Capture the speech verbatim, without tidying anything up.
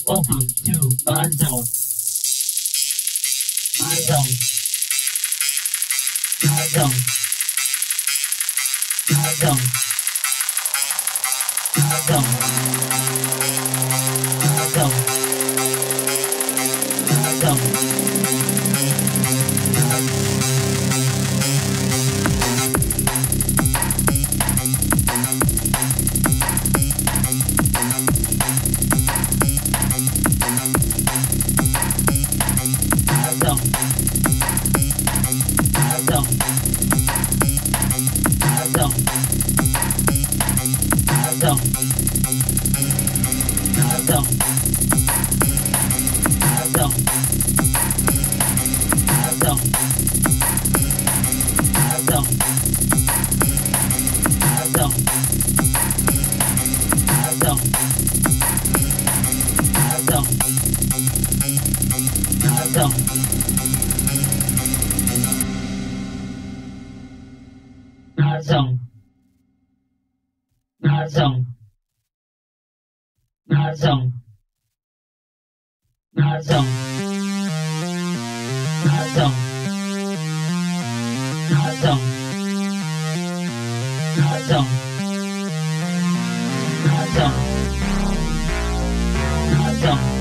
Welcome to my zone. My zone. My zone. My zone. My zone. My zone. My zone. Zone. My zone. My zone. My zone. My zone. My zone. My zone. My zone. My zone.